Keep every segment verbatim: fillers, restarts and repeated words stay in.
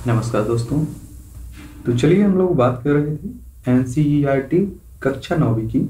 नमस्कार दोस्तों। तो चलिए हम लोग बात कर रहे थे एनसीईआरटी कक्षा नौवीं की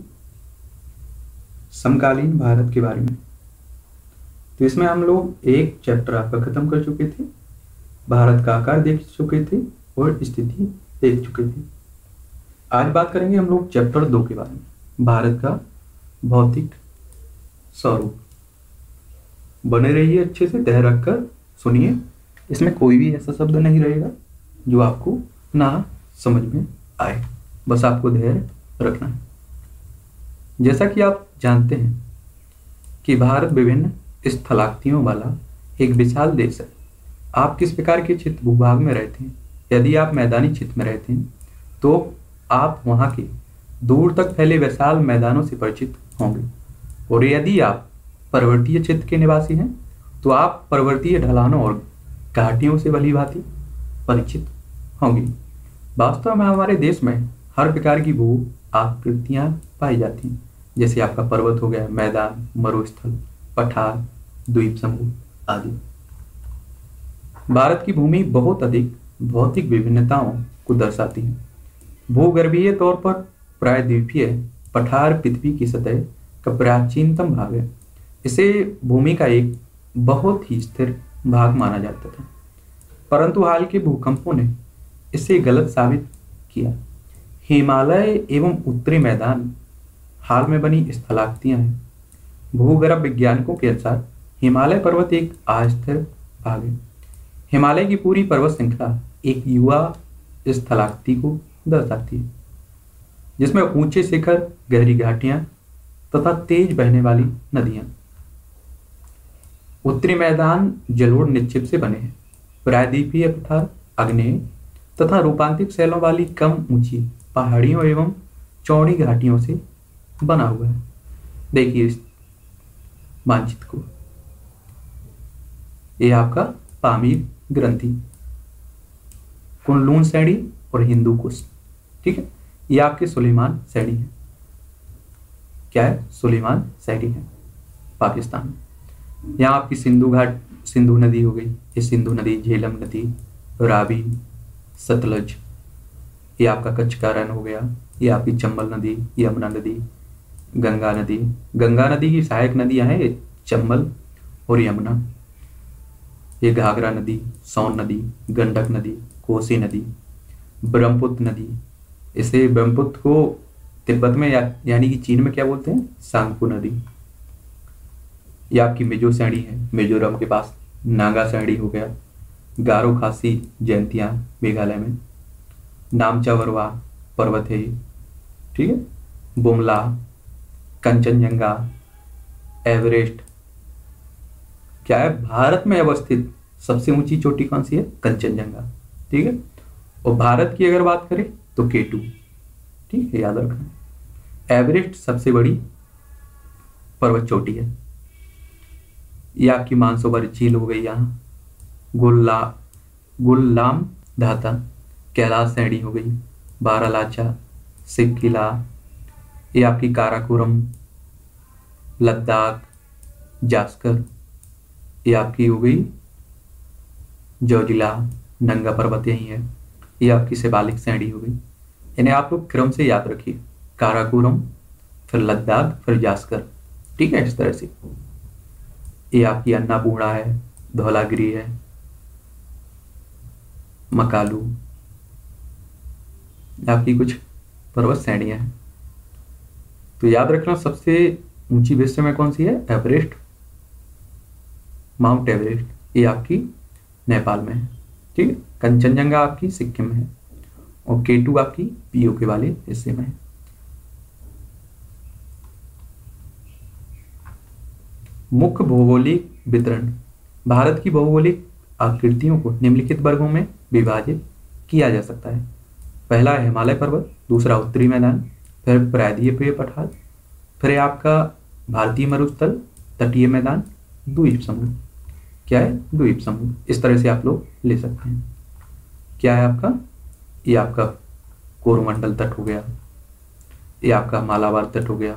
समकालीन भारत के बारे में। तो इसमें हम लोग एक चैप्टर आपका खत्म कर चुके थे, भारत का आकार देख चुके थे और स्थिति देख चुके थे। आज बात करेंगे हम लोग चैप्टर दो के बारे में, भारत का भौतिक स्वरूप। बने रहिए, अच्छे से धैर्य रखकर सुनिए। इसमें कोई भी ऐसा शब्द नहीं रहेगा जो आपको ना समझ में आए, बस आपको धैर्य रखना है। जैसा कि आप जानते हैं कि भारत विभिन्न स्थलाकृतियों वाला एक विशाल देश है। आप किस प्रकार के क्षेत्र भूभाग में रहते हैं? यदि आप मैदानी क्षेत्र में रहते हैं तो आप वहाँ के दूर तक फैले विशाल मैदानों से परिचित होंगे, और यदि आप पर्वतीय क्षेत्र के निवासी हैं तो आप पर्वतीय ढलानों और घाटियों से भली भांति परिचित होंगे। वास्तव में हमारे देश में हर प्रकार की भू आकृतियां पाई जाती हैं, जैसे आपका पर्वत हो गया, मैदान, मरुस्थल, पठार, द्वीप समूह आदि। भारत की भूमि बहुत अधिक भौतिक विभिन्नताओं को दर्शाती है। भूगर्भीय तौर पर प्रायद्वीपीय पठार पृथ्वी की सतह का प्राचीनतम भाग है। इसे भूमि का एक बहुत ही स्थिर भाग माना जाता था, परंतु हाल के भूकंपों ने इसे गलत साबित किया। हिमालय एवं उत्तरी मैदान हाल में बनी स्थलाकृतियां हैं। भूगर्भ वैज्ञानिकों के अनुसार हिमालय पर्वत एक अस्थिर भाग है। हिमालय की पूरी पर्वत श्रृंखला एक युवा स्थलाकृति को दर्शाती है, जिसमें ऊंचे शिखर, गहरी घाटियां तथा तेज बहने वाली नदियां। उत्तरी मैदान जलोढ़ निक्षेप से बने हैं। प्रायद्वीपीय पठार आग्नेय तथा रूपांतरिक शैलों वाली कम ऊंची पहाड़ियों एवं चौड़ी घाटियों से बना हुआ है। देखिए इस मानचित्र को, यह आपका पामीर ग्रंथि, कुनलून श्रेणी और हिंदू कुश। ठीक है, ये आपके सुलेमान श्रेणी है। क्या है? सुलेमान श्रेणी है पाकिस्तान में। यहाँ आपकी सिंधु घाट, सिंधु नदी हो गई, ये सिंधु नदी, झेलम नदी, रावी, सतलज, ये आपका कच्छ का रण हो गया, ये आपकी चंबल नदी, यमुना नदी, गंगा नदी। गंगा नदी की सहायक नदियां हैं ये चंबल और यमुना। ये घाघरा नदी, सोन नदी, गंडक नदी, कोसी नदी, ब्रह्मपुत्र नदी। इसे ब्रह्मपुत्र को तिब्बत में या, यानी कि चीन में क्या बोलते हैं? सांगपू नदी। ये आपकी मिजो श्रेणी है, मिजोरम के पास नागा श्रेणी हो गया। गारो खासी जयंतियां मेघालय में। नामचा वरवा पर्वत है ये, ठीक है। बुमला, कंचनजंगा, एवरेस्ट। क्या है? भारत में अवस्थित सबसे ऊंची चोटी कौन सी है? कंचनजंगा। ठीक है। और भारत की अगर बात करें तो केटू, ठीक है, याद रखना। एवरेस्ट सबसे बड़ी पर्वत चोटी है। ये आपकी मानसरोवर झील हो गई, यहाँ गुल्ला गुल्लाम धाता, कैलाश श्रेणी हो गई, बारालाचा, शिव किला, ये आपकी काराकोरम, लद्दाख, जास्कर, ये आपकी हो गई जोजिला, नंगा पर्वत यही है। ये आपकी शिवालिक श्रेणी हो गई। इन्हें आप लोग क्रम से याद रखिए, काराकोरम, फिर लद्दाख, फिर जास्कर। ठीक है, इस तरह से। ये आपकी अन्नापूर्णा है, धौलागिरी है, मकालू, आपकी कुछ पर्वत श्रेणियां हैं। तो याद रखना सबसे ऊंची विश्व में कौन सी है? Everest, mount Everest. ये आपकी नेपाल में है। ठीक है। कंचनजंगा आपकी सिक्किम में है, और केटू आपकी पीओके वाले हिस्से में है। मुख्य भौगोलिक वितरण। भारत की भौगोलिक आकृतियों को निम्नलिखित वर्गों में विभाजित किया जा सकता है। पहला है हिमालय पर्वत, दूसरा उत्तरी मैदान, फिर प्रायद्वीपीय पठार, फिर आपका भारतीय मरुस्थल, तटीय मैदान, द्वीप समूह। क्या है? द्वीप समूह। इस तरह से आप लोग ले सकते हैं। क्या है आपका? ये आपका कोरोमंडल तट हो गया, ये आपका मालाबार तट हो गया,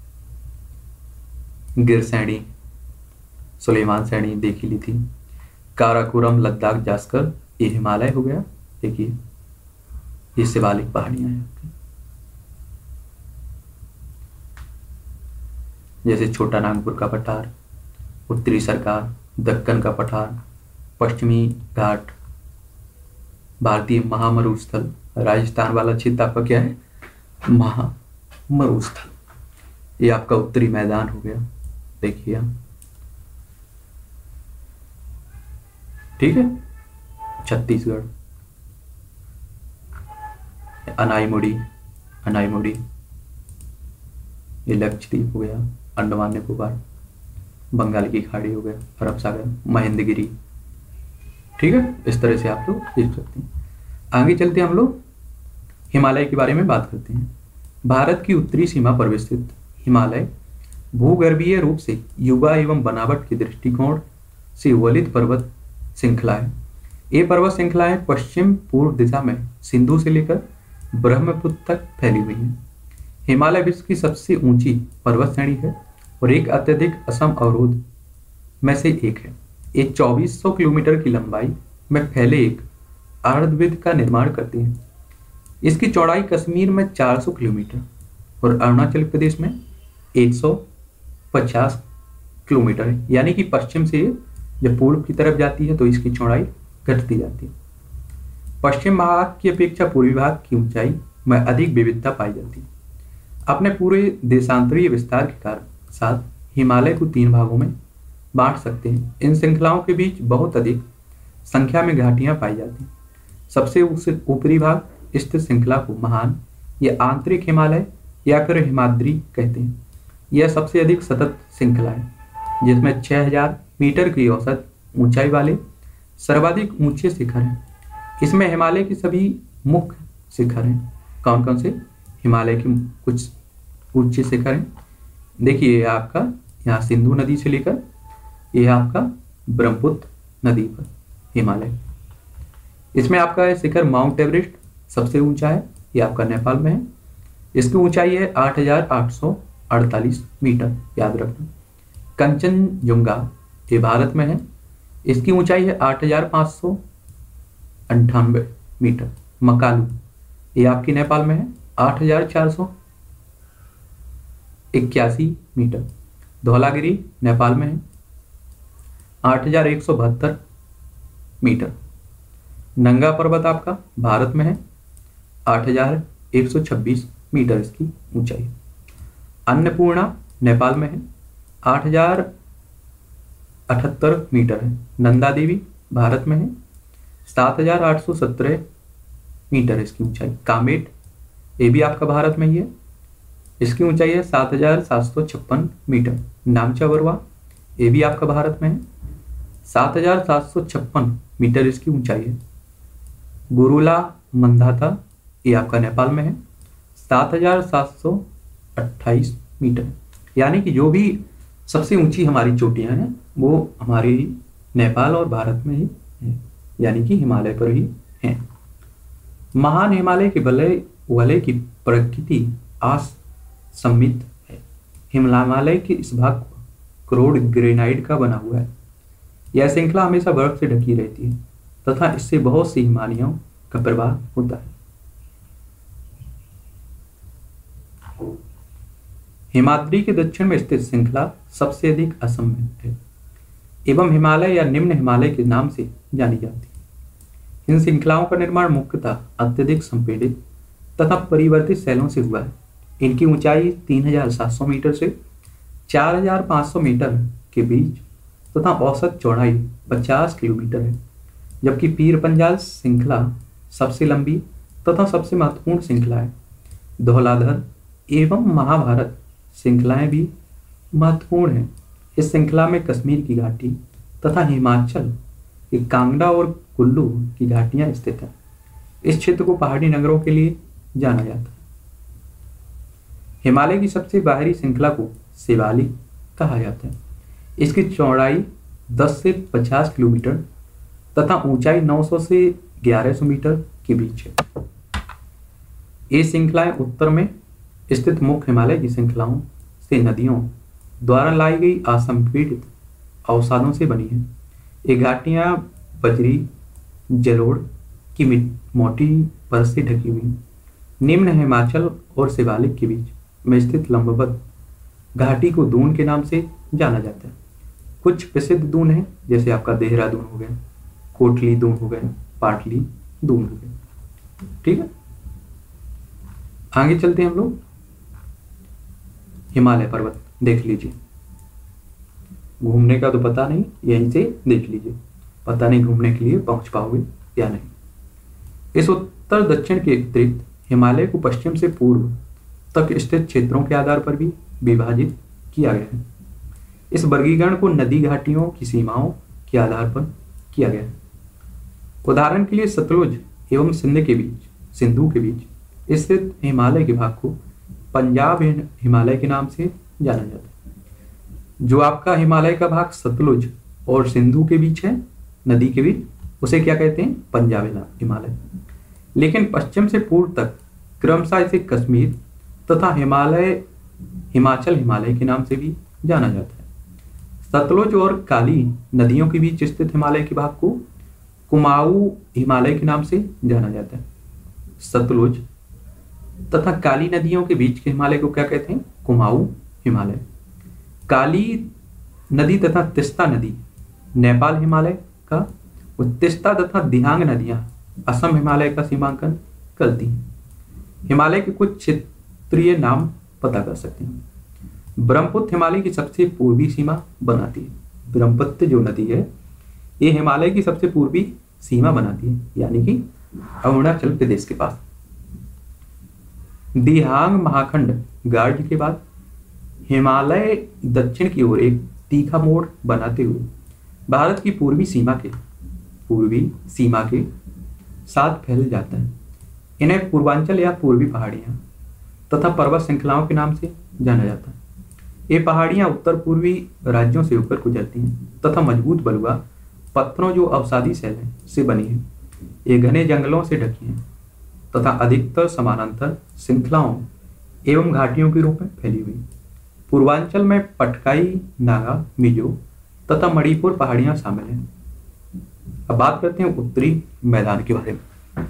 गिर श्रेणी, सुलेमान श्रेणी देख ही ली थी, काराकोरम, लद्दाख, जास्कर, ये हिमालय हो गया, देखिए ये शिवालिक पहाड़ियां हैं आपकी, जैसे छोटा नागपुर का पठार, उत्तरी सरकार, दक्कन का पठार, पश्चिमी घाट, भारतीय महामरुस्थल, राजस्थान वाला क्षेत्र आपका क्या है, महामरुस्थल। ये आपका उत्तरी मैदान हो गया, देखिए आप, ठीक है। छत्तीसगढ़, अनाईमुड़ी, अनाईमुड़ी, ये लक्षद्वीप हो गया, अंडमान निकोबार, बंगाल की खाड़ी हो गया, अरब सागर, महेंद्रगिरी, ठीक है। इस तरह से आप लोग देख सकते हैं। आगे चलते हैं, हम लोग हिमालय के बारे में बात करते हैं। भारत की उत्तरी सीमा पर विस्तृत हिमालय भूगर्भीय रूप से युवा एवं बनावट के दृष्टिकोण से वलित पर्वत श्रृंखला है। ये पर्वत श्रृंखलाएं पश्चिम पूर्व दिशा में सिंधु से लेकर ब्रह्मपुत्र तक फैली हुई हैं। हिमालय विश्व की सबसे ऊंची पर्वत श्रेणी है और एक अत्यधिक असम अवरोध में से एक है। ये चौबीस सौ किलोमीटर की लंबाई में फैले एक अर्धवृत्त का निर्माण करती है। इसकी चौड़ाई कश्मीर में चार सौ किलोमीटर और अरुणाचल प्रदेश में एक सौ पचास किलोमीटर है। यानी कि पश्चिम से जब पूर्व की तरफ जाती है तो इसकी चौड़ाई घटती जाती है। पश्चिम भाग की अपेक्षा पूर्वी भाग की ऊंचाई में अधिक विविधता पाई जाती है। अपने पूरे देशांतरीय विस्तार के कारण साथ हिमालय को तीन भागों में बांट सकते हैं। इन श्रृंखलाओं के बीच बहुत अधिक संख्या में घाटियां पाई जाती हैं। सबसे ऊपरी भाग स्थित श्रृंखला को महान या आंतरिक हिमालय या फिर हिमाद्री कहते हैं। यह सबसे अधिक सतत श्रृंखला है, जिसमें छह हज़ार मीटर की औसत ऊंचाई वाले सर्वाधिक ऊंचे शिखर हैं। इसमें हिमालय के सभी मुख्य शिखर हैं। कौन कौन से? हिमालय के कुछ ऊंचे शिखर हैं, देखिए आपका यहाँ सिंधु नदी से लेकर यह आपका ब्रह्मपुत्र नदी पर हिमालय। इसमें आपका शिखर माउंट एवरेस्ट सबसे ऊंचा है, ये आपका नेपाल में है। इसकी ऊंचाई है आठ हजार आठ सौ अड़तालीस मीटर, याद रखना। कंचनजुंगा ये भारत में है, इसकी ऊंचाई है आठ हजार पाँच सौ अंठानवे मीटर। मकालू ये आपकी नेपाल में है, आठ हजार चार सौ इक्यासी मीटर। धौलागिरी नेपाल में है, आठ हजार एक सौ बहत्तर मीटर। नंगा पर्वत आपका भारत में है, आठ हजार एक सौ छब्बीस मीटर इसकी ऊंचाई। अन्नपूर्णा नेपाल में है, आठ हजार अठहत्तर मीटर है। नंदा देवी भारत में है, सात हजार आठ सौ सत्रह मीटर इसकी ऊंचाई। कामेट ये भी आपका भारत में ही है, इसकी ऊंचाई है सात हजार सात सौ छप्पन मीटर। नामचा बरुआ ये भी आपका भारत में है, सात हजार सात सौ छप्पन मीटर इसकी ऊंचाई है। गुरुला मंदाता ये आपका नेपाल में है, सात हजार सात सौ अट्ठाईस मीटर। यानी कि जो भी सबसे ऊंची हमारी चोटियां हैं वो हमारे नेपाल और भारत में ही है, यानी कि हिमालय पर ही हैं। महान हिमालय के वलय वलय की प्रकृति असममित है। हिमालय के इस भाग को करोड़ ग्रेनाइट का बना हुआ है। यह श्रृंखला हमेशा बर्फ से ढकी रहती है तथा इससे बहुत सी हिमालयों का प्रवाह होता है। हिमाद्री के दक्षिण में स्थित श्रृंखला सबसे अधिक असम में है एवं हिमालय या निम्न हिमालय के नाम से जानी जाती है। इन श्रृंखलाओं का निर्माण मुख्यतः अत्यधिक संपीड़ित तथा परिवर्तित शैलों से हुआ है। इनकी ऊंचाई तीन हजार सात सौ मीटर से चार हजार पाँच सौ मीटर के बीच तथा औसत चौड़ाई पचास किलोमीटर है। जबकि पीर पंजाल श्रृंखला सबसे लंबी तथा सबसे महत्वपूर्ण श्रृंखला है। धौलाधर एवं महाभारत श्रृंखलाएं भी महत्वपूर्ण हैं। इस श्रृंखला में कश्मीर की घाटी तथा हिमाचल के कांगड़ा और कुल्लू की घाटियां स्थित हैं। इस क्षेत्र को पहाड़ी नगरों के लिए जाना जाता है। हिमालय की सबसे बाहरी श्रृंखला को शिवालिक कहा जाता है। इसकी चौड़ाई दस से पचास किलोमीटर तथा ऊंचाई नौ सौ से ग्यारह सौ मीटर के बीच है। ये श्रृंखलाएं उत्तर में स्थित मुख्य हिमालय की श्रृंखलाओं से नदियों द्वारा लाई गई असंपीड़ित अवसादों से बनी है। ये घाटियां बजरी जलोढ़ की मिट- मोटी परत से ढकी हुई। निम्न हिमाचल और शिवालिक के बीच में स्थित लंबवत घाटी को दून के नाम से जाना जाता है। कुछ प्रसिद्ध दून हैं, जैसे आपका देहरादून हो गया, कोटली दून हो गया, पाटली दून हो गया। ठीक है, आगे चलते हैं हम लोग। हिमालय पर्वत देख लीजिए, घूमने का तो पता नहीं, यहीं से देख लीजिए, पता नहीं घूमने के लिए पहुंच पाओगे या नहीं। इस उत्तर दक्षिण के अतिरिक्त हिमालय को पश्चिम से पूर्व तक स्थित क्षेत्रों के आधार पर भी विभाजित किया गया है। इस वर्गीकरण को नदी घाटियों की सीमाओं के आधार पर किया गया है। उदाहरण के लिए सतलुज एवं सिंध के बीच सिंधु के बीच स्थित हिमालय के भाग को पंजाब हिमालय के नाम से जाना जाता है। जो आपका हिमालय का भाग सतलुज और सिंधु के बीच है, नदी के बीच, उसे क्या कहते हैं? पंजाब हिमालय। लेकिन पश्चिम से पूर्व तक क्रमशः इसे कश्मीर तथा हिमालय हिमाचल हिमालय के नाम से भी जाना जाता है। सतलुज और काली नदियों के बीच स्थित हिमालय के भाग को कुमाऊं हिमालय के नाम से जाना जाता है। सतलुज तथा काली नदियों के बीच के हिमालय को क्या कहते हैं? कुमाऊं हिमालय। काली नदी तथा तिस्ता नदी नेपाल हिमालय का, और तिस्ता तथा दिहांग नदियां असम हिमालय का सीमांकन करती हैं। हिमालय के कुछ क्षेत्रीय नाम पता कर सकते हैं। ब्रह्मपुत्र हिमालय की सबसे पूर्वी सीमा बनाती है। ब्रह्मपुत्र जो नदी है, ये हिमालय की सबसे पूर्वी सीमा बनाती है, यानी कि अरुणाचल प्रदेश के पास। दिहांग महाखंड गार्ड के बाद हिमालय दक्षिण की ओर एक तीखा मोड़ बनाते हुए भारत की पूर्वी सीमा के पूर्वी सीमा के साथ फैल जाता है। इन्हें पूर्वांचल या पूर्वी पहाड़ियां तथा पर्वत श्रृंखलाओं के नाम से जाना जाता है। ये पहाड़ियां उत्तर पूर्वी राज्यों से होकर गुजरती हैं तथा मजबूत बलुआ पत्थरों जो अवसादी शैल हैं से बनी है। ये घने जंगलों से ढकी हैं तथा अधिकतर समानांतर श्रृंखलाओं एवं घाटियों के रूप में फैली हुई। पूर्वांचल में पटकाई, नागा, मिजो तथा मणिपुर पहाड़ियां शामिल हैं। अब बात करते हैं उत्तरी मैदान के बारे में।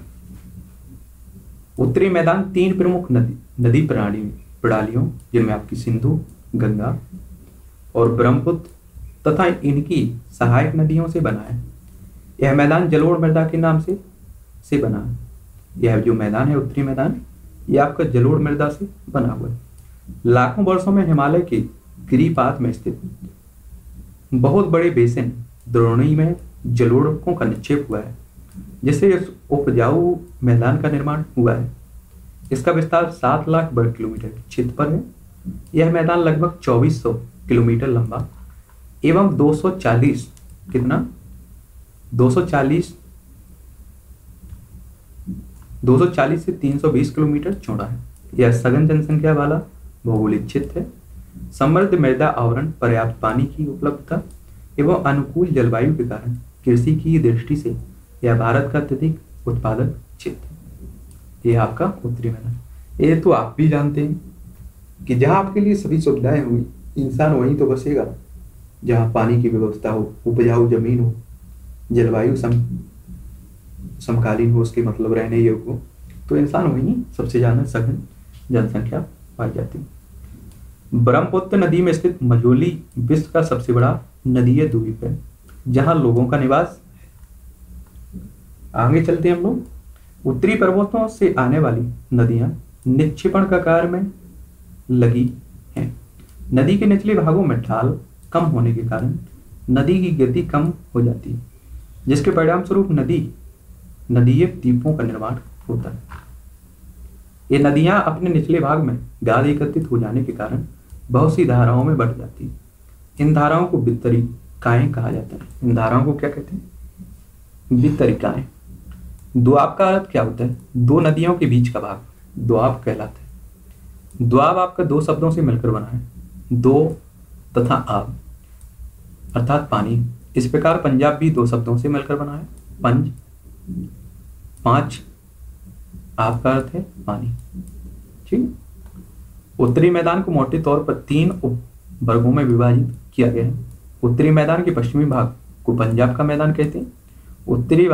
उत्तरी मैदान तीन प्रमुख नदी नदी प्रणाली प्रणालियों जिनमें आपकी सिंधु, गंगा और ब्रह्मपुत्र तथा इनकी सहायक नदियों से बना है। यह मैदान जलोढ़ मृदा के नाम से से बना है। यह जो मैदान है उत्तरी मैदान, यह आपका जलोढ़ मृदा से बना हुआ है। लाखों वर्षों में हिमालय के गिरिपात में स्थित बहुत बड़े बेसिन द्रोणी में जलोढ़ों का निक्षेप हुआ है, जिससे इस उपजाऊ मैदान का निर्माण हुआ है। इसका विस्तार सात लाख वर्ग किलोमीटर क्षेत्र पर है। यह मैदान लगभग चौबीस सौ किलोमीटर लंबा एवं दो सौ चालीस कितना दो सौ चालीस दो सौ चालीस से तीन सौ बीस किलोमीटर चौड़ा है। यह सघन जनसंख्या वाला भौगोलिक क्षेत्र है। समृद्ध मृदा आवरण, पर्याप्त पानी की उपलब्धता एवं अनुकूल जलवायु के कारण कृषि की दृष्टि से यह भारत का अत्यधिक उत्पादक क्षेत्र है। यह आपका उत्तरी मैदान। ये तो आप भी जानते हैं कि जहां आपके लिए सभी सुविधाएं होंगी, इंसान वहीं तो बसेगा जहां पानी की व्यवस्था हो, उपजाऊ जमीन हो, जलवायु सम समकालीन हो, उसके मतलब रहने योग्य हो, तो इंसान वहीं सबसे ज्यादा सघन जनसंख्या पाई जाती है। ब्रह्मपुत्र नदी में स्थित मजोली विश्व का सबसे बड़ा नदीय द्वीप है, जहां लोगों का निवास है। आगे चलते हैं हम लोग। उत्तरी पर्वतों से आने वाली नदियां निक्षेपण का कार्य में लगी हैं। नदी के निचले भागों में ढाल कम होने के कारण नदी की गति कम हो जाती है, जिसके परिणाम स्वरूप नदी नदीय द्वीपों का निर्माण होता है। ये नदियां अपने निचले भाग में गाद एकत्रित हो जाने के कारण बहुत सी धाराओं में बढ़ जाती है। इन धाराओं को वितरिकाएं कहा जाता है। इन धाराओं को क्या कहते हैं? वितरिकाएं। द्वाब का अर्थ क्या होता है? दो नदियों के बीच का भाग द्वाब कहलाता है। द्वाब आपका दो शब्दों से मिलकर बना है, दो तथा आब अर्थात पानी। इस प्रकार पंजाब भी दो शब्दों से मिलकर बना है, पंज, पांच, आपका अर्थ है पानी। ठीक। उत्तरी मैदान को मोटे तौर पर तीन उप वर्गों में विभाजित किया गया है। उत्तरी मैदान के पश्चिमी भाग को पंजाब का मैदान कहते हैं। उत्तरी भाग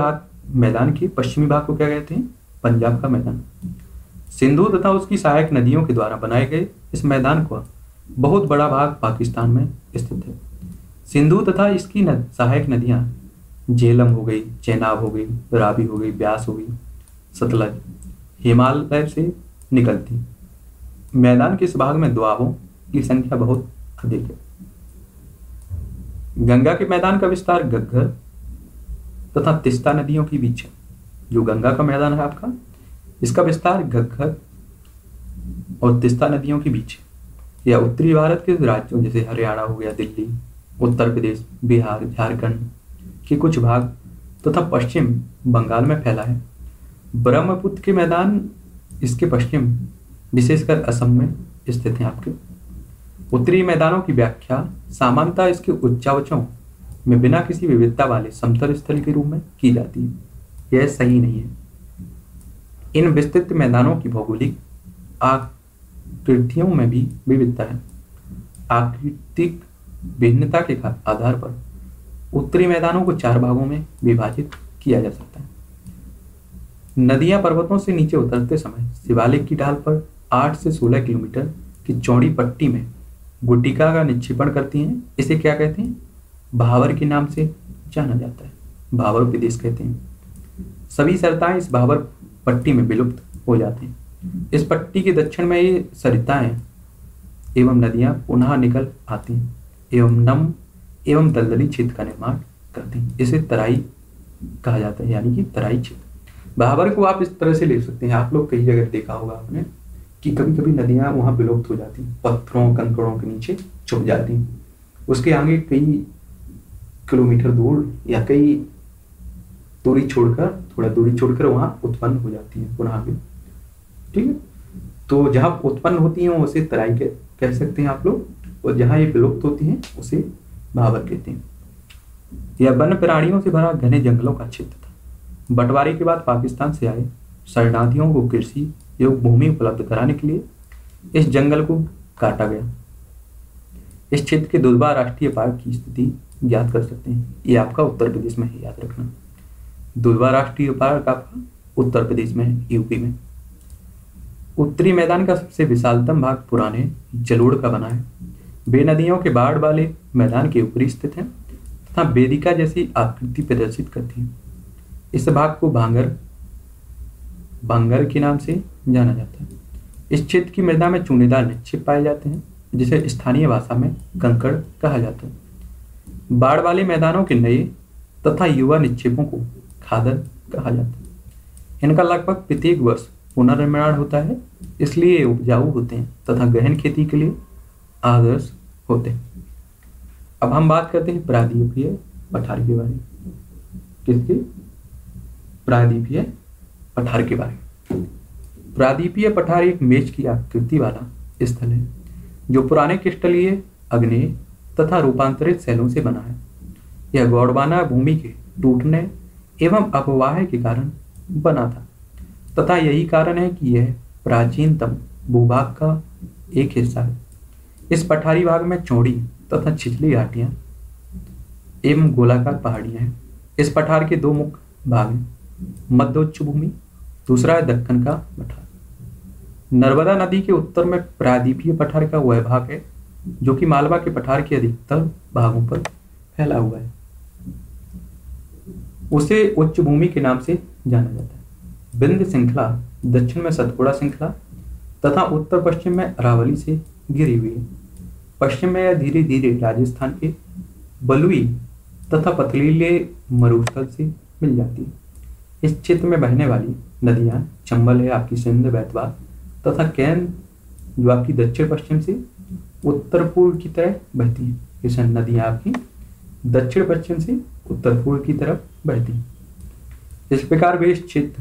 मैदान के पश्चिमी भाग को क्या कहते हैं? पंजाब का मैदान। सिंधु तथा उसकी सहायक नदियों के द्वारा बनाए गए इस मैदान का बहुत बड़ा भाग पाकिस्तान में स्थित है। सिंधु तथा इसकी नद, सहायक नदियां झेलम हो गई, चेनाब हो गई, रावी हो गई, ब्यास हो गई, सतलज हिमालय से निकलती। मैदान के इस भाग में दोआबों की संख्या बहुत अधिक है। गंगा के मैदान का विस्तार घग्गर तथा तिस्ता नदियों के बीच है। जो गंगा का मैदान है आपका, इसका विस्तार घग्गर और तिस्ता नदियों के बीच है। यह उत्तरी भारत के राज्यों जैसे हरियाणा हो गया, दिल्ली, उत्तर प्रदेश, बिहार, झारखंड के कुछ भाग तथा पश्चिम बंगाल में फैला है। ब्रह्मपुत्र के मैदान इसके पश्चिम विशेषकर असम में स्थित हैं आपके। उत्तरी मैदानों की व्याख्या सामान्यतः इसके उच्चावचों में बिना किसी विविधता वाले समतल स्थल के रूप में की जाती है। यह सही नहीं है। इन विस्तृत मैदानों की भौगोलिक आकृतियों में भी विविधता है। आकृतिक भिन्नता के आधार पर उत्तरी मैदानों को चार भागों में विभाजित किया जा सकता है। नदियां पर्वतों से नीचे उतरते समय शिवालिक की ढाल पर आठ से सोलह किलोमीटर की चौड़ी पट्टी में गुटिका का निक्षेपण करती हैं। इसे क्या कहते हैं? भावर के नाम से जाना जाता है। भावर प्रदेश कहते हैं। सभी सरिताएं इस भावर पट्टी में विलुप्त हो जाती हैं। इस पट्टी के दक्षिण में ये सरिताएं एवं नदियां पुनः निकल आती हैं एवं नम एवं दलदली क्षेत्र का निर्माण करती हैं। इसे तराई कहा जाता है, यानी कि तराई क्षेत्र। भावर को आप इस तरह से ले सकते हैं। आप लोग कई जगह देखा होगा आपने कि कभी कभी नदियां वहां विलुप्त हो जाती हैं, पत्थरों कंकड़ों के नीचे छुप जाती हैं। उसके आगे कई किलोमीटर दूर या कई दूरी छोड़कर थोड़ा दूरी छोड़कर वहां उत्पन्न हो जाती है पुनः भी। ठीक है, तो जहां उत्पन्न होती हैं उसे तराई के कह सकते हैं आप लोग, और जहां ये विलुप्त होती हैं उसे भावर कहते हैं। यह वन प्राणियों से भरा घने जंगलों का क्षेत्र था। बंटवारे के बाद पाकिस्तान से आए शरणार्थियों को कृषि एवं भूमि उपलब्ध कराने के लिए इस जंगल को काटा गया। इस क्षेत्र के दुधवा राष्ट्रीय पार्क की स्थिति ज्ञात कर सकते हैं। ये आपका उत्तर प्रदेश में है, याद रखना। दुधवा राष्ट्रीय पार्क आपका उत्तर प्रदेश में है, यूपी में। उत्तरी मैदान का सबसे विशालतम भाग पुराने जलोढ़ का बना है। वे नदियों के बाढ़ वाले मैदान के ऊपरी स्थित है तथा वेदिका जैसी आकृति प्रदर्शित करती है। इस भाग को भांगर भांगर के नाम से जाना जाता है। इस क्षेत्र की मृदा में चूनेदार निक्षेप पाए जाते हैं, जिसे स्थानीय भाषा में कंकड़ कहा जाता है। बाढ़ वाले मैदानों के नए तथा युवा निक्षेपों को खादर कहा जाता है। इनका लगभग प्रत्येक वर्ष पुनर्निर्माण होता है, इसलिए उपजाऊ होते हैं तथा गहन खेती के लिए आदर्श होते हैं। अब हम बात करते हैं प्रायद्वीपीय पठार के बारे में। किसके? प्रायद्वीपीय पठार के बारे में। प्रायद्वीपीय पठार एक मेज की आकृति वाला स्थल है जो पुराने क्रिस्टलीय, अग्नेय तथा रूपांतरित शैलों से बना है। यह गोंडवाना भूमि के टूटने एवं अपवाह के कारण बना था तथा यही कारण है कि यह प्राचीनतम भूभाग का एक हिस्सा है। इस पठारी भाग में चौड़ी तथा छिछली घाटियां एवं गोलाकार पहाड़ियां हैं। इस पठार के दो मुख्य भाग हैं, मध्य उच्च भूमि, दूसरा है दक्कन का पठार। नर्मदा नदी के उत्तर में प्रायद्वीपीय पठार का वह भाग है जो कि मालवा के पठार के अधिकतर भागों पर फैला हुआ है। उसे उच्च भूमि के नाम से जाना जाता है। विंध्य श्रृंखला दक्षिण में सतपुड़ा श्रृंखला तथा उत्तर पश्चिम में अरावली से घिरी हुई है। पश्चिम में यह धीरे धीरे राजस्थान के बलुई तथा पथरीले मरुस्थल से मिल जाती है। इस क्षेत्र में बहने वाली नदियां चंबल है आपकी, सिंध, बेतवा तथा कैन जो आपकी दक्षिण पश्चिम से उत्तर पूर्व की तरफ बहती हैं। ये नदियां आपकी दक्षिण पश्चिम से उत्तर पूर्व की तरफ बहती हैं। इस प्रकार वे इस क्षेत्र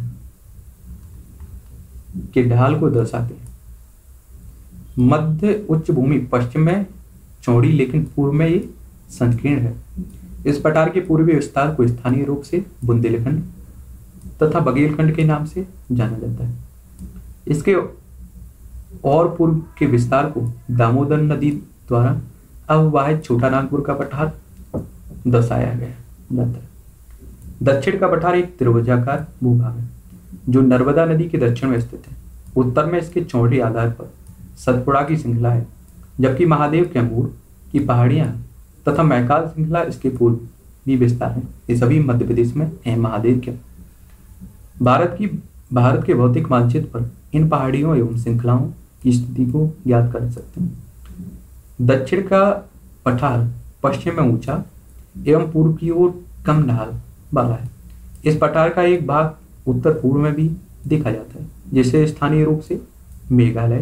के ढाल को दर्शाते हैं। मध्य उच्च भूमि पश्चिम में चौड़ी लेकिन पूर्व में ये संकीर्ण है। इस पठार के पूर्वी विस्तार को स्थानीय रूप से बुंदेलखंड तथा बघेलखंड के नाम से जाना जाता है। इसके और पूर्व के विस्तार को दामोदर नदी द्वारा अववाहित छोटा नागपुर का पठार दर्शाया गया जाता है। दक्षिण का पठार एक त्रिभुजाकार भूभाग है जो नर्मदा नदी के दक्षिण में स्थित है। उत्तर में इसके चौड़े आधार पर सतपुड़ा की श्रृंखला है, जबकि महादेव कैमूर की पहाड़ियां तथा मैकाल श्रृंखला इसके पूर्वी विस्तार है। ये सभी मध्य प्रदेश में है। महादेव के भारत की भारत के भौतिक मानचित्र पर इन पहाड़ियों एवं श्रृंखलाओं की स्थिति को ज्ञात कर सकते हैं। दक्षिण का पठार पश्चिम में ऊंचा एवं पूर्व की ओर कम ढाल वाला है। इस पठार का एक भाग उत्तर पूर्व में भी देखा जाता है, जिसे स्थानीय रूप से मेघालय,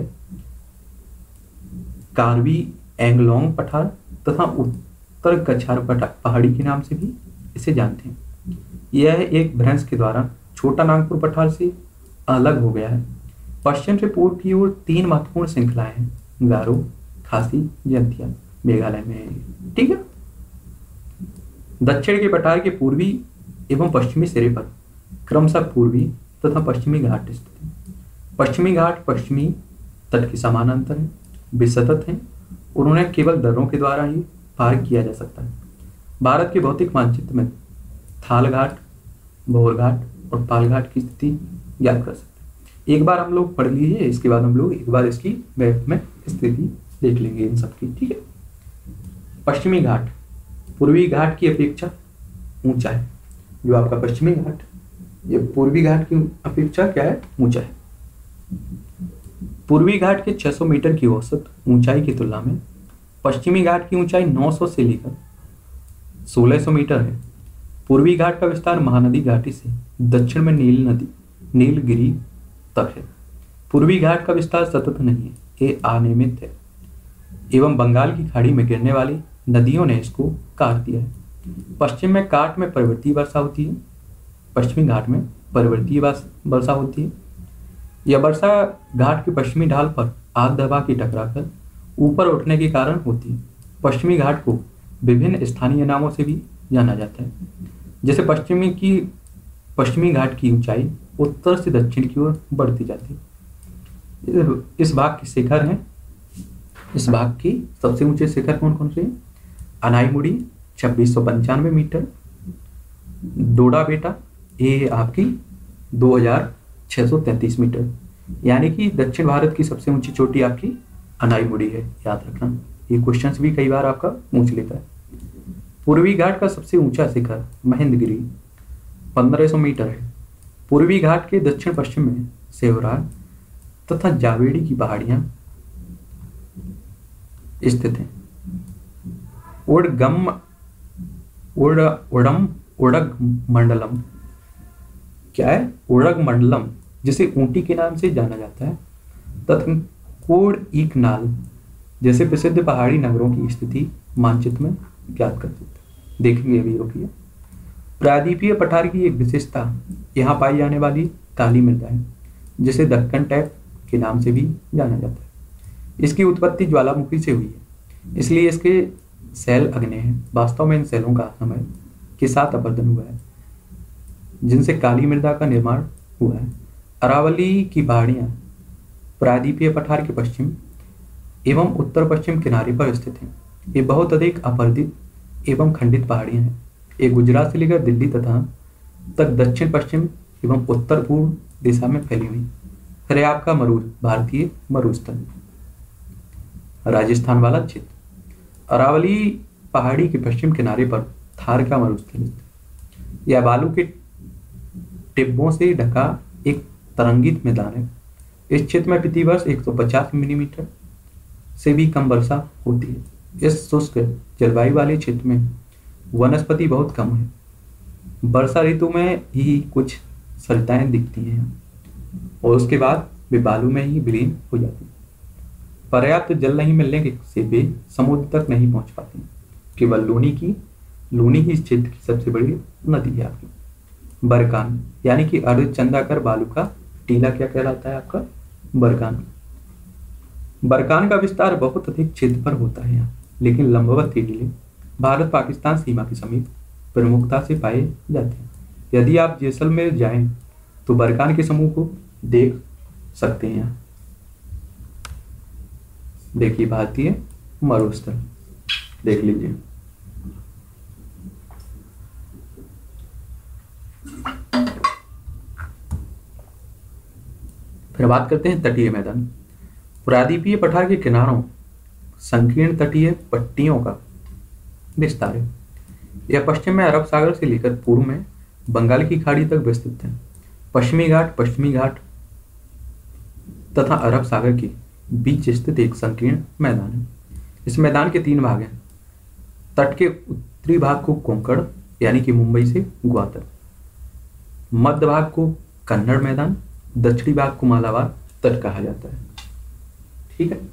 कार्बी एंगलोंग पठार तथा उत्तर कछार पहाड़ी के नाम से भी इसे जानते हैं। यह एक भ्रंश के द्वारा छोटा नागपुर पठार से अलग हो गया है। पश्चिम से पूर्व की ओर तीन महत्वपूर्ण श्रृंखलाएं हैं, गारो, खासी, जंतिया मेघालय में है। ठीक है। दक्षिण के पठार के पूर्वी एवं पश्चिमी सिरे पर क्रमशः पूर्वी तथा पश्चिमी घाट स्थित है। पश्चिमी घाट पश्चिमी तट के समानांतर है, वे सतत हैं और उन्हें केवल दर्रों के द्वारा ही पार किया जा सकता है। भारत के भौतिक मानचित्र में थाल घाट, भोर घाट और पाल घाट की स्थिति ज्ञात कर सकते हैं। एक बार हम लोग पढ़ लीजिए, इसके बाद हम लोग एक बार इसकी मैप में स्थिति देख लेंगे इन सबकी। ठीक है। पश्चिमी घाट पूर्वी घाट की अपेक्षा ऊंचा है। जो आपका पश्चिमी घाट ये पूर्वी घाट की अपेक्षा क्या है, ऊंचा है। पूर्वी घाट के छह सौ मीटर की औसत ऊंचाई की तुलना में पश्चिमी घाट की ऊंचाई नौ सौ से लेकर सोलह सौ मीटर है। पूर्वी घाट का विस्तार महानदी घाटी से दक्षिण में नील नदी नीलगिरी तक है। पूर्वी घाट का विस्तार सतत नहीं है, ये अनियमित है एवं बंगाल की खाड़ी में गिरने वाली नदियों ने इसको काट दिया है। पश्चिम में काट में पर्वतीय वर्षा होती है। पश्चिमी घाट में पर्वतीय वर्षा होती है। यह वर्षा घाट की पश्चिमी ढाल पर आग दबा की टकराकर ऊपर उठने के कारण होती है। पश्चिमी घाट को विभिन्न स्थानीय नामों से भी जाना जाता है, जैसे पश्चिमी की पश्चिमी घाट की ऊंचाई उत्तर से दक्षिण की ओर बढ़ती जाती है। इस भाग के शिखर हैं इस भाग की सबसे ऊंचे शिखर कौन कौन से हैं? अनाईमुड़ी छब्बीस सौ पंचानवे मीटर, डोडा बेटा ये आपकी दो हजार छह सौ तैंतीस मीटर, यानी कि दक्षिण भारत की सबसे ऊंची चोटी आपकी अनाईमुड़ी है, याद रखना। ये क्वेश्चंस भी कई बार आपका पूछ लेता है। पूर्वी घाट का सबसे ऊंचा शिखर महेंद्रगिरी पंद्रह सौ मीटर है। पूर्वी घाट के दक्षिण पश्चिम में सेवरार तथा जावेड़ी की पहाड़ियां स्थित हैं। ओडगम ओड ओडम ओडग मंडलम क्या है? ओडग मंडलम जिसे ऊंटी के नाम से जाना जाता है तथा कोड इकनाल जैसे प्रसिद्ध पहाड़ी नगरों की स्थिति मानचित्र में ज्ञात कर देते हैं। देखेंगे अभी रोकिए। प्रायद्वीपीय पठार की एक विशेषता यहाँ पाई जाने वाली काली मृदा है, जिसे दक्कन टैप के नाम से भी जाना जाता है। इसकी उत्पत्ति ज्वालामुखी से हुई है, इसलिए इसके सेल अग्नि हैं। वास्तव में इन सेलों का समय के साथ अपर्दन हुआ है, जिनसे काली मृदा का निर्माण हुआ है। अरावली की पहाड़ियाँ प्रायद्वीपीय पठार के पश्चिम एवं उत्तर पश्चिम किनारे पर स्थित हैं। ये बहुत अधिक अपर्दित एवं खंडित पहाड़ियाँ हैं। ये गुजरात से लेकर दिल्ली तथा तक दक्षिण पश्चिम एवं उत्तर पूर्व दिशा में फैली हुई। फिर आपका मरु भारतीय मरुस्थल राजस्थान वाला क्षेत्र। अरावली पहाड़ी के पश्चिम किनारे पर थार का मरुस्थल स्थित। यह बालू के टिब्बों से ढका एक तरंगित मैदान है। इस क्षेत्र में प्रतिवर्ष एक सौ पचास मिलीमीटर से भी कम वर्षा होती है। इस शुष्क जलवायु वाले क्षेत्र में वनस्पति बहुत कम है। वर्षा ऋतु में ही कुछ सरिताएं दिखती हैं और उसके बाद वे बालू में ही विलीन हो जाती हैं। पर्याप्त जल नहीं मिलने से वे समुद्र तक नहीं पहुंच पाती। केवल लूनी की लूनी ही इस क्षेत्र की सबसे बड़ी नदी है आपकी। बरकान यानी कि अर्धचंदाकार बालू का टीला क्या कहलाता है आपका? बरकान। बरकान का विस्तार बहुत अधिक क्षेत्र पर होता है यहाँ, लेकिन लंबवत टीले भारत पाकिस्तान सीमा के समीप प्रमुखता से पाए जाते हैं। यदि आप जैसलमेर जाएं तो बरकान के समूह को देख सकते हैं। यहाँ देखिए भारतीय मरुस्थल देख लीजिए। फिर बात करते हैं तटीय मैदान। प्रायद्वीपीय पठार के किनारों संकीर्ण तटीय पट्टियों का विस्तार है। यह पश्चिम में अरब सागर से लेकर पूर्व में बंगाल की खाड़ी तक विस्तृत है। पश्चिमी घाट पश्चिमी घाट तथा अरब सागर के बीच स्थित एक संकीर्ण मैदान है। इस मैदान के तीन भाग हैं। तट के उत्तरी भाग को कोंकण यानी कि मुंबई से गोवा तक, मध्य भाग को कन्नड़ मैदान, दक्षिणी भाग को मालाबार तट कहा जाता है। ठीक है।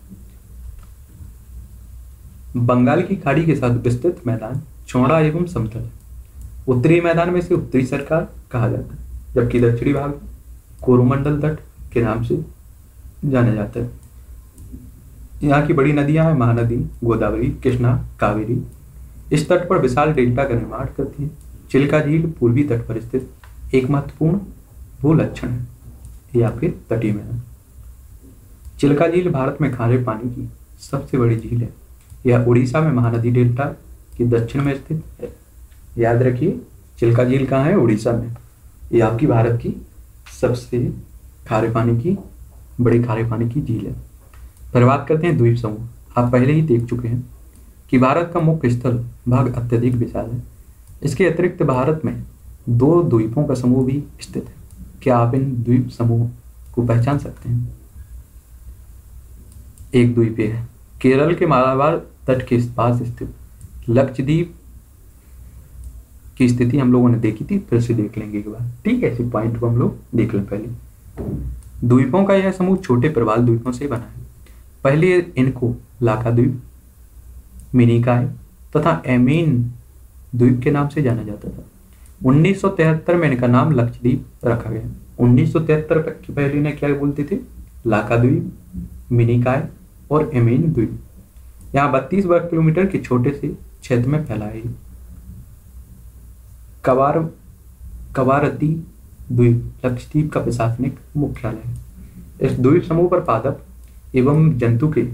बंगाल की खाड़ी के साथ विस्तृत मैदान चौड़ा एवं समतल है। उत्तरी मैदान में से उत्तरी सरकार कहा जाता है, जबकि दक्षिणी भाग कोरोमंडल तट के नाम से जाना जाता है। यहाँ की बड़ी नदियां हैं महानदी, गोदावरी, कृष्णा, कावेरी। इस तट पर विशाल डेल्टा का निर्माण करती है। चिल्का झील पूर्वी तट पर स्थित एक महत्वपूर्ण भूलक्षण है। ये आपके तटीय मैदान। चिल्का झील भारत में खारे पानी की सबसे बड़ी झील है। यह उड़ीसा में महानदी डेल्टा के दक्षिण में स्थित है। याद रखिए, चिल्का झील कहाँ है? उड़ीसा में। यह आपकी भारत की सबसे खारे पानी की बड़ी खारे पानी की झील है। फिर बात करते हैं द्वीप समूह। आप पहले ही देख चुके हैं कि भारत का मुख्य स्थल भाग अत्यधिक विशाल है। इसके अतिरिक्त भारत में दो द्वीपों का समूह भी स्थित है। क्या आप इन द्वीप समूह को पहचान सकते हैं? एक द्वीप है केरल के मालाबार तट के पास स्थित लक्षद्वीप की स्थिति हम लोगों ने देखी थी, फिर से देख लेंगे एक बार। ठीक है, इसी पॉइंट को हम लोग देख लें। पहले द्वीपों का यह समूह छोटे प्रवाल द्वीपों से बना है। पहले इनको लाका द्वीप, मिनिकाय तथा एमीन द्वीप के नाम से जाना जाता था। उन्नीस सौ तिहत्तर में इनका नाम लक्षद्वीप रखा गया। उन्नीस सौ तिहत्तर के पहले इन्हें क्या बोलते थे? लाका द्वीप, मिनिकाय और एमीन द्वीप। यहाँ बत्तीस वर्ग किलोमीटर के छोटे से क्षेत्र में फैला है। कवार कवारती द्वीप लक्षद्वीप का प्रशासनिक मुख्यालय है। इस द्वीप समूह पर पादप एवं जंतु के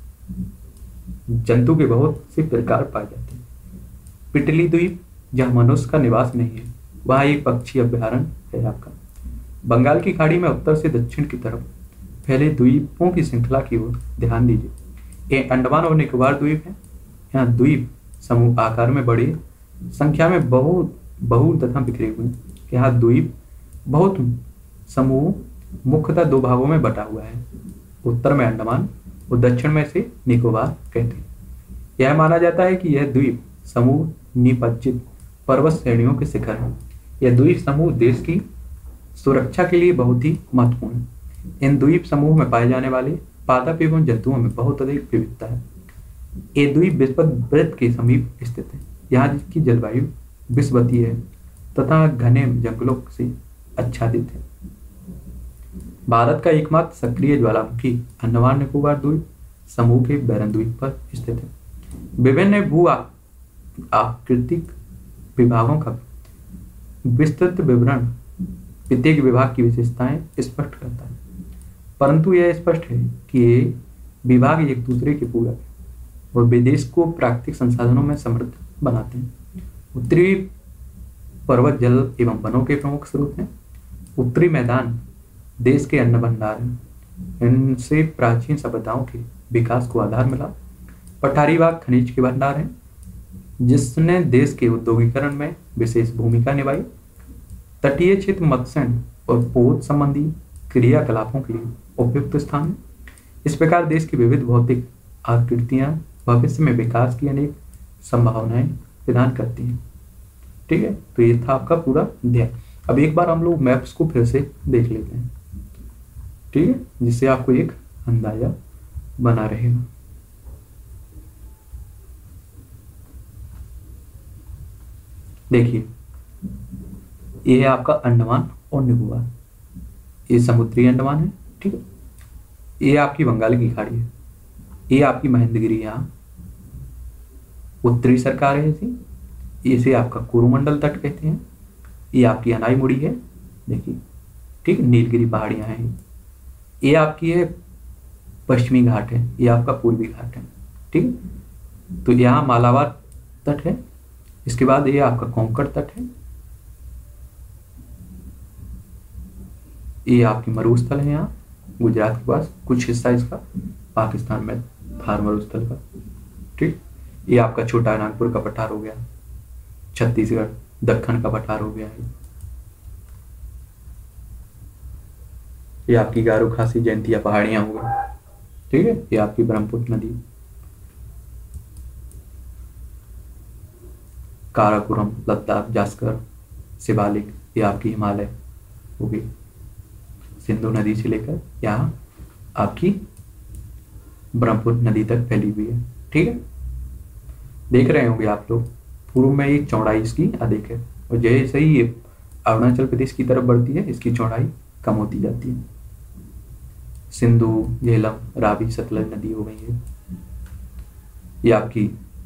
जंतु के बहुत से प्रकार पाए जाते हैं। पिटली द्वीप, जहाँ मनुष्य का निवास नहीं है, वहाँ एक पक्षी अभ्यारण्य है आपका। बंगाल की खाड़ी में उत्तर से दक्षिण की तरफ फैले द्वीपों की श्रृंखला की ओर ध्यान दीजिए। ये अंडमान और निकोबार द्वीप है। यहाँ द्वीप समूह आकार में बड़े, संख्या में बहुत बहु तथा बिखरे हुए। यहाँ द्वीप बहुत समूह मुख्यतः दो भागों में बटा हुआ है। उत्तर में अंडमान और दक्षिण में से निकोबार कहते हैं। यह माना जाता है कि यह द्वीप समूह निपज्जित पर्वत श्रेणियों के शिखर हैं। यह द्वीप समूह देश की सुरक्षा के लिए बहुत ही महत्वपूर्ण है। इन द्वीप समूह में पाए जाने वाले पादप एवं जंतुओं में बहुत अधिक विविधता है। ये द्वीप विषुवत वृत्त के समीप स्थित है। यहाँ की जलवायु विषुवतीय है तथा घने जंगलों से आच्छादित है। भारत का एकमात्र सक्रिय ज्वालामुखी अंडमान निकोबार द्वीप समूह के बैरन द्वीप पर स्थित है। विभिन्न भू आकृतिक विभागों का विस्तृत विवरण प्रत्येक विभाग की विशेषताएं स्पष्ट करता है, परंतु यह स्पष्ट है कि ये विभाग एक दूसरे के पूरक है और विदेश को प्राकृतिक संसाधनों में समृद्ध बनाते हैं। उत्तरी पर्वत जल एवं वनों के प्रमुख स्रोत हैं। उत्तरी मैदान देश के अन्न भंडार हैं। इनसे प्राचीन सभ्यताओं के विकास को आधार मिला। पठारी भाग खनिज के भंडार हैं, जिसने देश के औद्योगिकरण में विशेष भूमिका निभाई। तटीय क्षेत्र मत्स्य और पोत संबंधी क्रियाकलापों के लिए उपयुक्त स्थान है। इस प्रकार देश की विविध भौतिक आकृतियां भविष्य में विकास की अनेक संभावनाएं प्रदान करती हैं। ठीक है, तो ये था आपका पूरा अध्याय। अब एक बार हम लोग मैप्स को फिर से देख लेते हैं, ठीक है, जिससे आपको एक अंदाजा बना रहेगा। देखिए, ये है आपका अंडमान और निकोबार। ये समुद्री अंडमान है, ठीक है। ये आपकी बंगाल की खाड़ी है। ये आपकी महेंद्रगिरी यहाँ उत्तरी सरकार है इसी, इसे आपका कोरोमंडल तट कहते हैं। ये आपकी अनाई मुड़ी है, देखिए, ठीक है, नीलगिरी पहाड़ियाँ हैं। ये आपकी है पश्चिमी घाट है, ये आपका पूर्वी घाट है, ठीक है। तो यहाँ मालाबार तट है। इसके बाद ये आपका कोंकण तट है। ये आपकी मरुस्थल है यहाँ, गुजरात के पास, कुछ हिस्सा इसका पाकिस्तान में थार मरुस्थल का। ठीक, ये आपका छोटा नागपुर का पठार हो गया, छत्तीसगढ़ दक्कन का पठार हो गया है। ये आपकी गारो खासी जयंतिया पहाड़ियां हो गई। ठीक है, ये आपकी ब्रह्मपुत्र नदी, काराकोरम, लद्दाख, जास्कर, शिवालिक, ये आपकी हिमालय होगी। सिंधु नदी से लेकर यहाँ आपकी ब्रह्मपुत्र नदी तक फैली हुई है। ठीक है, देख रहे होंगे आप लोग पूर्व में ये चौड़ाई इसकी अधिक है, और जैसे ही ये अरुणाचल प्रदेश की तरफ बढ़ती है इसकी चौड़ाई कम होती जाती है। सिंधु, झेलम, रावी, सतलज नदी हो गई है। ये आपकी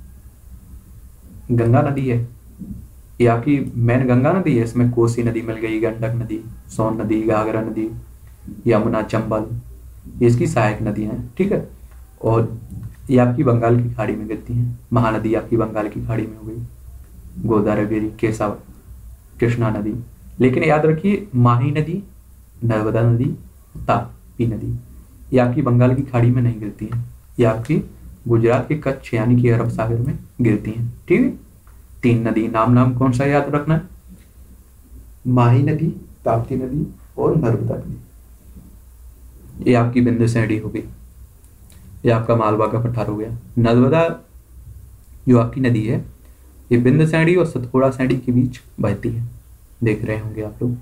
गंगा नदी है, ये आपकी मेन गंगा नदी है। इसमें कोसी नदी मिल गई, गंडक नदी, सोन नदी, घाघरा नदी, यमुना, चंबल, ये इसकी सहायक नदियां हैं। ठीक है, और ये आपकी बंगाल की खाड़ी में गिरती हैं। महानदी आपकी बंगाल की खाड़ी में हो गई, गोदावरी, केशव, कृष्णा नदी। लेकिन याद रखिए माही नदी, नर्मदा नदी, तापी नदी ये आपकी बंगाल की खाड़ी में नहीं गिरती हैं, ये आपकी गुजरात के कच्छ यानी कि अरब सागर में गिरती हैं। ठीक है, तीन नदी नाम नाम कौन सा याद रखना है? माही नदी, ताप्ती नदी और नर्मदा नदी। ये आपकी बिंदु सैणी हो गई, ये आपका मालवा का पठार हो गया। नर्मदा जो आपकी नदी है ये बिंदु सैणी और सतपुड़ा सैणी के बीच बहती है, देख रहे होंगे आप लोग।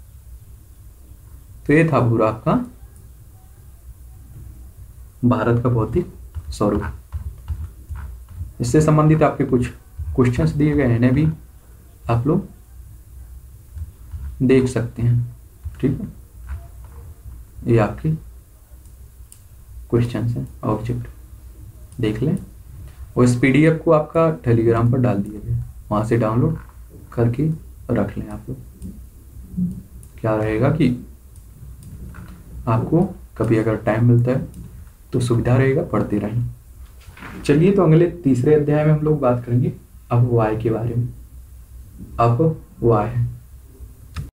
तो ये था पूरा आपका भारत का भौतिक स्वरूप। इससे संबंधित आपके कुछ क्वेश्चंस दिए गए हैं, इन्हें भी आप लोग देख सकते हैं। ठीक है, ये आपके क्वेश्चंस हैं, ऑब्जेक्ट देख लें। और इस पीडीएफ को आपका टेलीग्राम पर डाल दिया गया, वहां से डाउनलोड करके रख लें आप लोग। क्या रहेगा कि आपको कभी अगर टाइम मिलता है तो सुविधा रहेगा, पढ़ते रहें। चलिए, तो अगले तीसरे अध्याय में हम लोग बात करेंगे अब वाय के बारे में। अब वाय है